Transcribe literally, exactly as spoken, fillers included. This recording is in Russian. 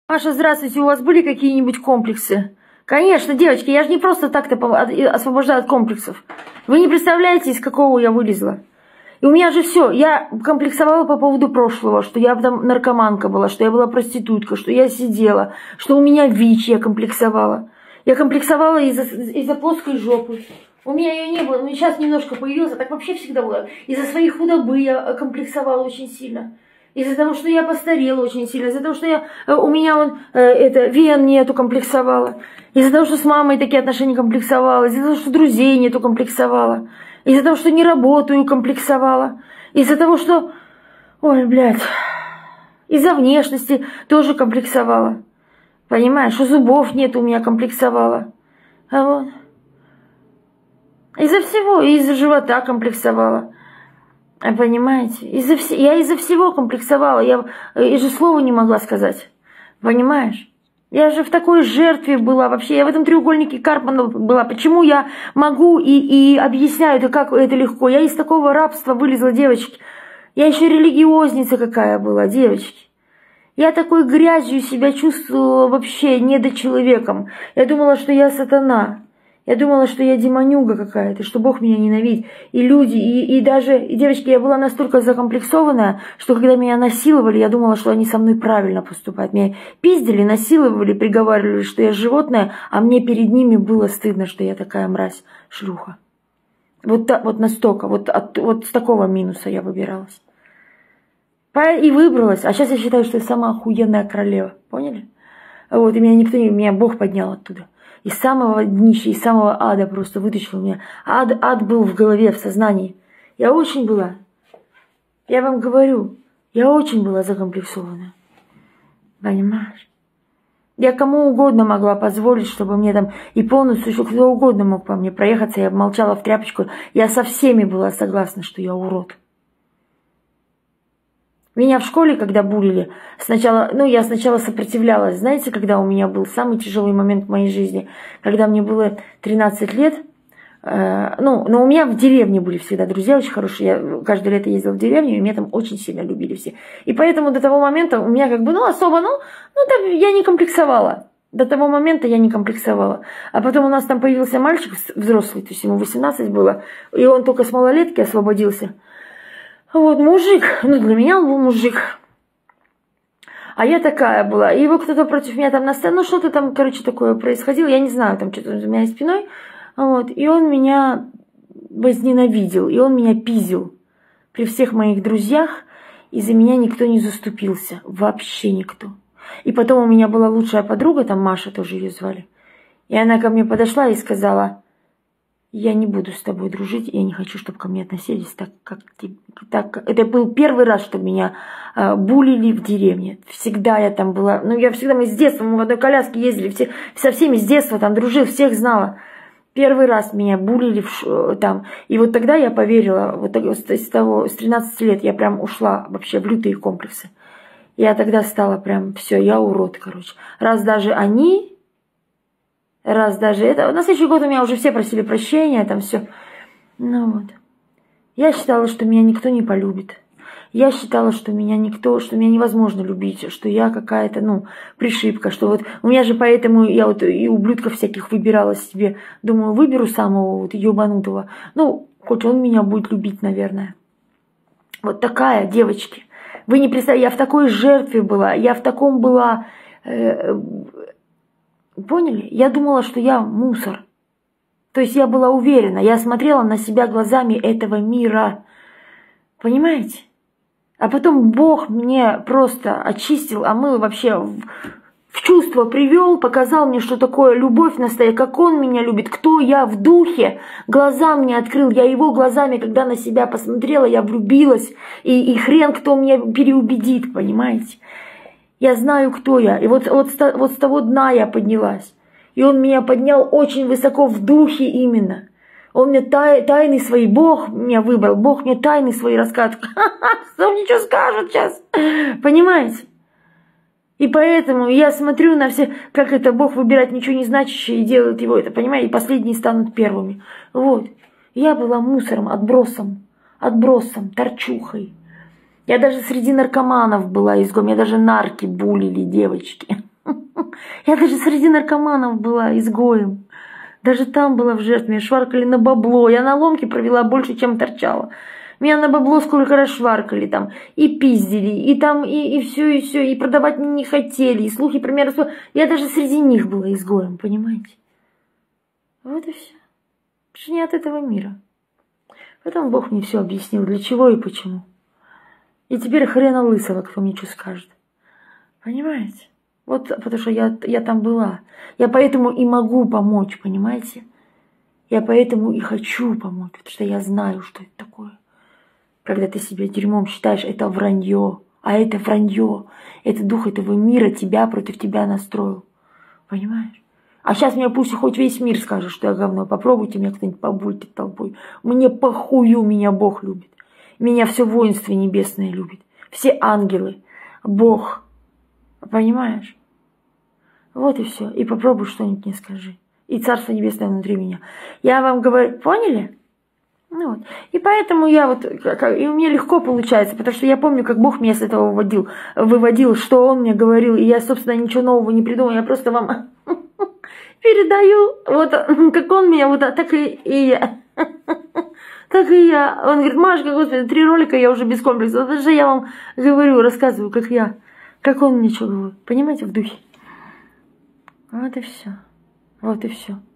Маша, здравствуйте, у вас были какие-нибудь комплексы? Конечно, девочки, я же не просто так-то освобождаю от комплексов. Вы не представляете, из какого я вылезла. И у меня же все, я комплексовала по поводу прошлого, что я там наркоманка была, что я была проститутка, что я сидела, что у меня ВИЧ, я комплексовала. Я комплексовала из-за из-за плоской жопы. У меня ее не было, но сейчас немножко появилась, а так вообще всегда было. Из-за своей худобы я комплексовала очень сильно. Из-за того, что я постарела очень сильно, из-за того, что я, у меня вон, э, это, вен нету, комплексовала. Из-за того, что с мамой такие отношения комплексовала. Из-за того, что друзей нету, комплексовала. Из-за того, что не работаю, комплексовала. Из-за того, что... Ой, блядь. Из-за внешности тоже комплексовала. Понимаешь, что зубов нет, у меня комплексовала. А вот. Из-за всего, из-за живота комплексовала. Понимаете? Из-за вс... Я из-за всего комплексовала. Я и же слова не могла сказать. Понимаешь? Я же в такой жертве была вообще. Я в этом треугольнике Карпмана была. Почему я могу и, и объясняю это, как это легко? Я из такого рабства вылезла, девочки. Я еще религиозница какая была, девочки. Я такой грязью себя чувствовала вообще недочеловеком. Я думала, что я сатана. Я думала, что я демонюга какая-то, что Бог меня ненавидит. И люди, и, и даже, и девочки, я была настолько закомплексованная, что когда меня насиловали, я думала, что они со мной правильно поступают. Меня пиздили, насиловали, приговаривали, что я животное, а мне перед ними было стыдно, что я такая мразь, шлюха. Вот, так, вот настолько, вот, от, вот с такого минуса я выбиралась. И выбралась. А сейчас я считаю, что я сама охуенная королева. Поняли? Вот, и меня никто не... Меня Бог поднял оттуда. Из самого днища, из самого ада просто вытащил меня. Ад, ад был в голове, в сознании. Я очень была, я вам говорю, я очень была закомплексована. Понимаешь? Я кому угодно могла позволить, чтобы мне там и полностью, что кто угодно мог по мне проехаться, я молчала в тряпочку. Я со всеми была согласна, что я урод. Меня в школе, когда булили, сначала, ну, я сначала сопротивлялась. Знаете, когда у меня был самый тяжелый момент в моей жизни? Когда мне было тринадцать лет, э, ну, но у меня в деревне были всегда друзья очень хорошие. Я каждое лето ездила в деревню, и меня там очень сильно любили все. И поэтому до того момента у меня как бы, ну, особо, ну, ну да, я не комплексовала. До того момента я не комплексовала. А потом у нас там появился мальчик взрослый, то есть ему восемнадцать было, и он только с малолетки освободился. Вот, мужик, ну для меня он был мужик, а я такая была, и его кто-то против меня там наставил, ну что-то там, короче, такое происходило, я не знаю, там что-то у меня спиной, вот, и он меня возненавидел, и он меня пиздил при всех моих друзьях, и за меня никто не заступился, вообще никто. И потом у меня была лучшая подруга, там Маша тоже ее звали, и она ко мне подошла и сказала: я не буду с тобой дружить, я не хочу, чтобы ко мне относились так, как так. Это был первый раз, что меня э, булили в деревне. Всегда я там была, ну я всегда, мы с детства, мы в одной коляске ездили, все, со всеми с детства там дружил, всех знала. Первый раз меня булили в, там. И вот тогда я поверила, вот с того, с тринадцати лет я прям ушла вообще в лютые комплексы. Я тогда стала прям, все, я урод, короче. Раз даже они... Раз даже это... На следующий год у меня уже все просили прощения, там все. Ну вот. Я считала, что меня никто не полюбит. Я считала, что меня никто, что меня невозможно любить, что я какая-то, ну, пришибка, что вот... У меня же поэтому я вот и ублюдков всяких выбирала себе. Думаю, выберу самого вот ёбанутого. Ну, хоть он меня будет любить, наверное. Вот такая, девочки. Вы не представляете, я в такой жертве была, я в таком была... Э, Поняли? Я думала, что я мусор. То есть я была уверена, я смотрела на себя глазами этого мира. Понимаете? А потом Бог мне просто очистил, омыл вообще, в, в чувство привел, показал мне, что такое любовь настоящая, как Он меня любит, кто я в духе. Глаза мне открыл, я Его глазами, когда на себя посмотрела, я влюбилась. И, и хрен кто меня переубедит, понимаете? Я знаю, кто я. И вот, вот, вот с того дна я поднялась. И Он меня поднял очень высоко в духе именно. Он мне тай, тайны свои, Бог меня выбрал. Бог мне тайны свои рассказывает. Что мне что скажут сейчас? Понимаете? И поэтому я смотрю на все, как это Бог выбирает ничего не значащее и делает его это. Понимаете? И последние станут первыми. Вот. Я была мусором, отбросом. Отбросом, торчухой. Я даже среди наркоманов была изгоем, меня даже нарки булили, девочки. Я даже среди наркоманов была изгоем. Даже там была в жертве. Меня шваркали на бабло. Я на ломке провела больше, чем торчала. Меня на бабло сколько раз шваркали там. И пиздили. И там, и, и все, и все. И продавать мне не хотели. И слухи про меня. Я даже среди них была изгоем, понимаете? Вот и все. Что не от этого мира. Потом Бог мне все объяснил, для чего и почему. И теперь хрена лысого, кто мне что скажет. Понимаете? Вот потому что я, я там была. Я поэтому и могу помочь, понимаете? Я поэтому и хочу помочь, потому что я знаю, что это такое. Когда ты себя дерьмом считаешь, это вранье. А это вранье. Это дух этого мира тебя против тебя настроил. Понимаешь? А сейчас мне пусть хоть весь мир скажет, что я говно. Попробуйте меня кто-нибудь побультить толпой. Мне похую, меня Бог любит. Меня все воинство небесное любит. Все ангелы. Бог. Понимаешь? Вот и все. И попробуй что-нибудь мне скажи. И Царство Небесное внутри меня. Я вам говорю, поняли? Ну вот. И поэтому я вот, и у меня легко получается, потому что я помню, как Бог меня с этого выводил, выводил, что Он мне говорил, и я, собственно, ничего нового не придумала, я просто вам передаю, вот как Он меня, вот так и, и я. Так и я. Он говорит, Машка, господи, три ролика я уже без комплекса. Вот же я вам говорю, рассказываю, как я, как Он мне что говорит. Понимаете, в духе. Вот и все. Вот и все.